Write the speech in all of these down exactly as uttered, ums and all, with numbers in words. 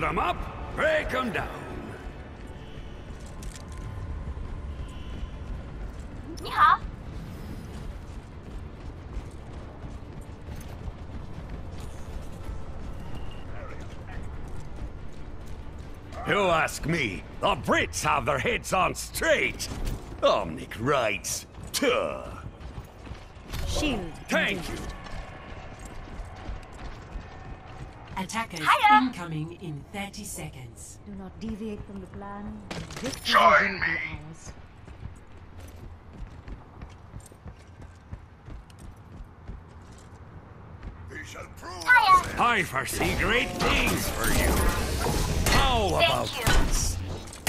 them up, break them down. 你好。 You ask me, the Brits have their heads on straight. Omnic writes, tuh. Shield. Thank indeed. you. Attackers Hiya. incoming in thirty seconds. Do not deviate from the plan. Victory Join will be me. ours. We shall prove Hiya. ourselves. I foresee great things for you. How Thank about you. this?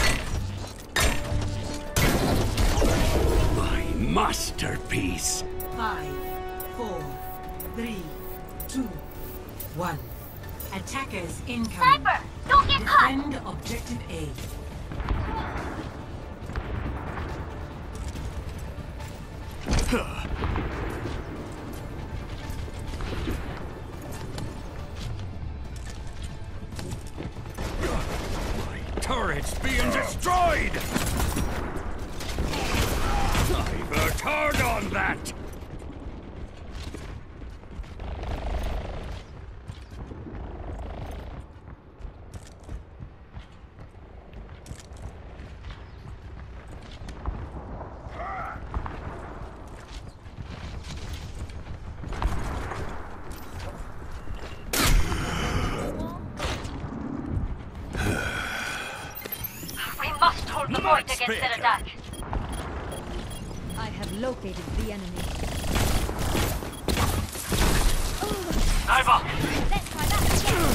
My masterpiece. Five, four, three, two, one. Attackers incoming. Sniper, don't get caught. Defend objective A. My turret's being destroyed! I've a turn on that! We must hold the fort Much against an better. attack. I have located the enemy. Sniper! Let's try that again.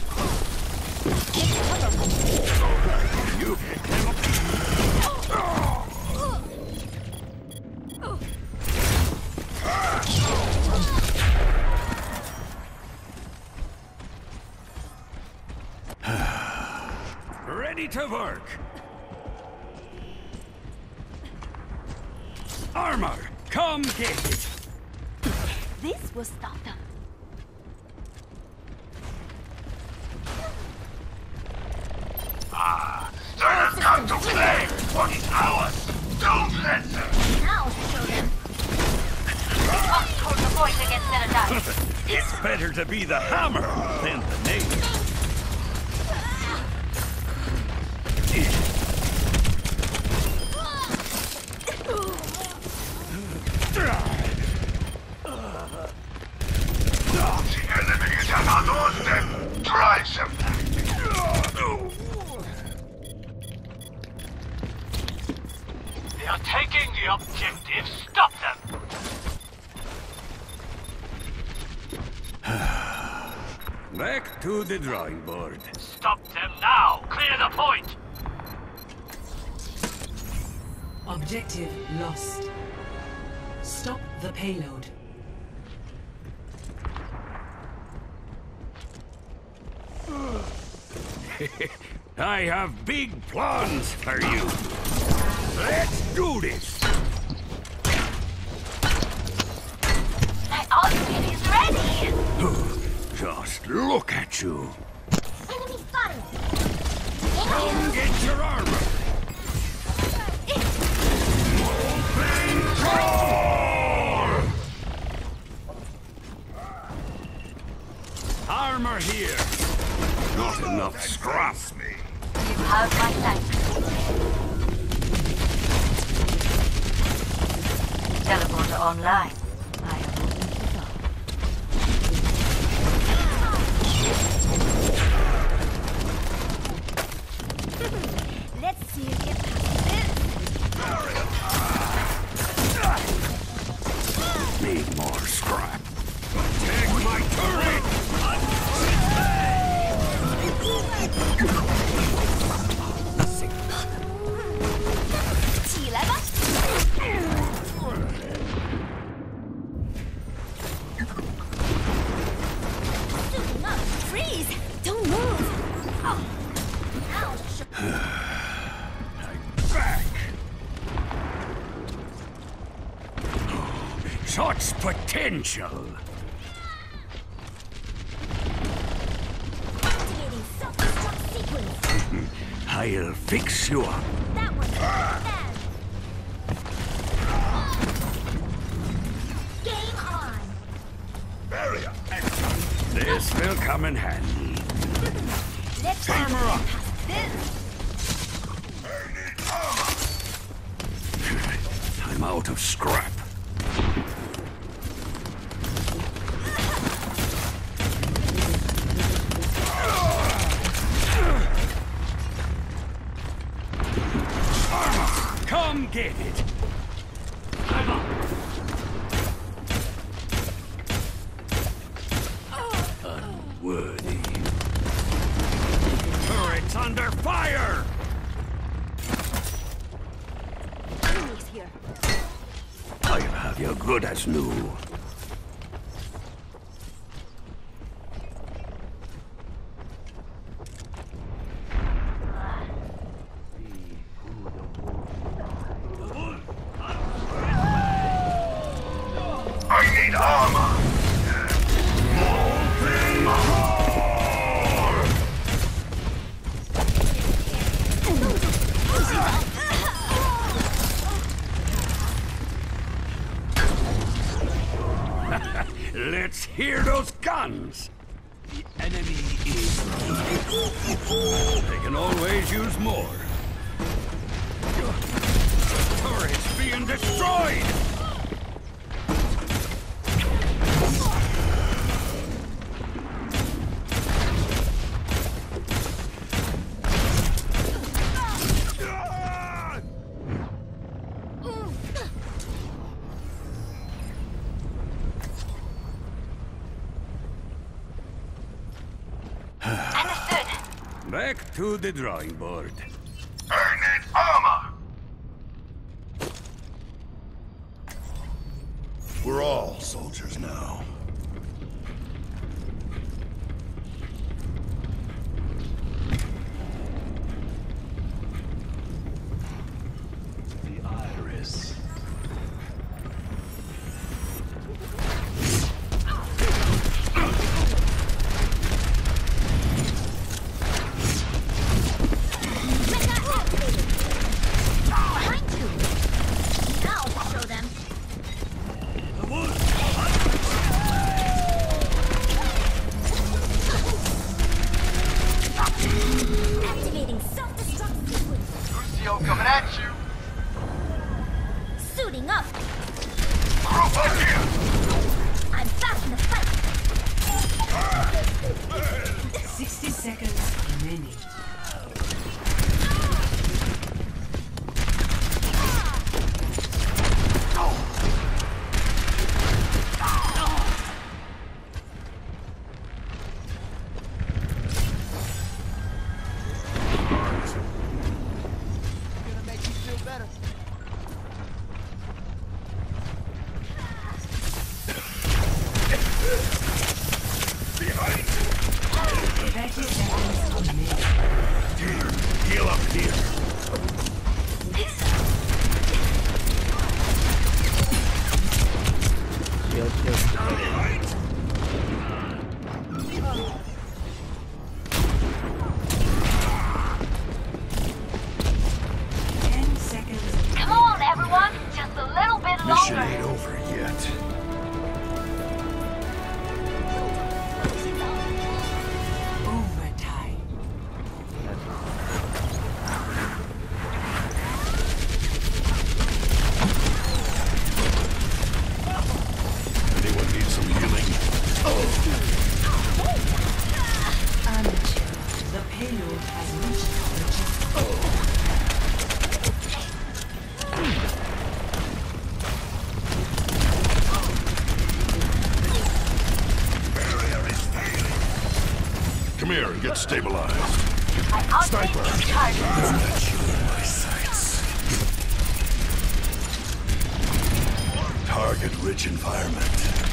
You pick him up. Ready to work. Armor, come get it. This will stop them. Ah, they have come to claim what is ours. Don't let them. Now show them. We must hold the fort against an attack. It's better to be the hammer than the nail. The enemy is at our doorstep. Drive them back. They are taking the objective. Stop them! Back to the drawing board. Stop them now! Clear the point! Objective lost. Stop the payload. I have big plans for you. Let's do this. My ultimate is ready. Just look at you. Enemy spotted. Come get your armor. Control! Armor here. Not enough scrap. Me. You have my thanks. Teleporter online. I have opened the door. Let's see you get past this. Need more scrap. Take my turret! Do not freeze! Don't move! Oh. Ouch! I'm back! Such potential! Activating self-destruct I'll fix you up. That one's bad. Game on. Barrier. This will come in handy. Let's come on past this. I'm out of scrap. Come get it! I'm up! Unworthy. Turret's under fire! Enemies here. I'll have you good as new. I need armor! Let's hear those guns! The enemy is weak. They can always use more. Turret's being destroyed! Understood. Back to the drawing board. I need armor! We're all soldiers now. The iris. Behind you. Now I'll show them. Activating self-destruct sequence. Lucio coming at you. Suiting up. Group up here! I'm back in the fight. sixty seconds remaining. thirty seconds remaining. Heal up here. ten seconds. Come on, everyone. Just a little bit Mission longer. ain't over yet. Overtime. Anyone need some healing? The payload has reached objective. Barrier is failing. Come here and get stabilized. I outdid Sniper. these targets. Isn't that you in my sights? Target-rich environment.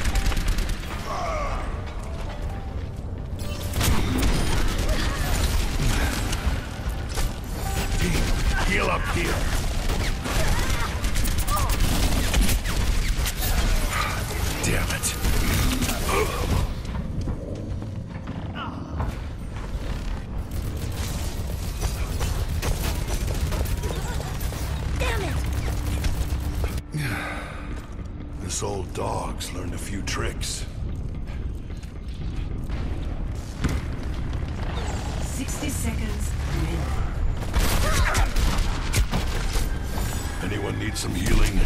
Team, heal up here. Damn it. Those old dogs learned a few tricks. Sixty seconds remaining. Anyone need some healing?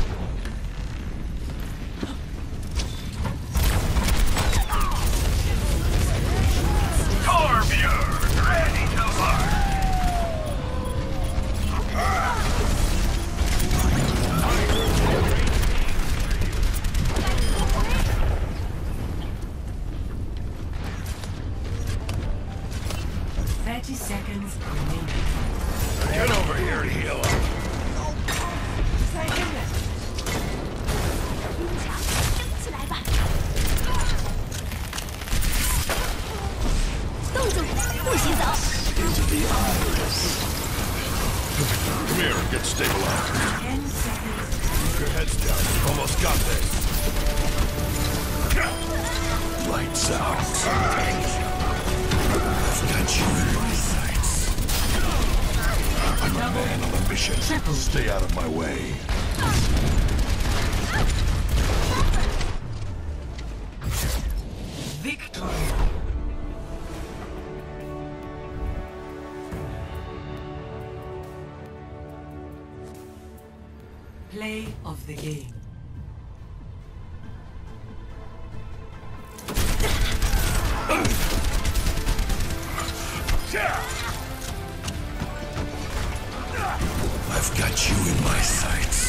Corvure, ready to march. Thirty seconds remaining. Get over here and heal up. 起来吧！冻住，不许走！ Into the eyes. Come here and get stabilized. Ten seconds. Keep your heads down. You've almost got this. Lights out. I've got you in my sights. I'm a man on a mission. Stay out of my way. Victory. Play of the game. I've got you in my sights.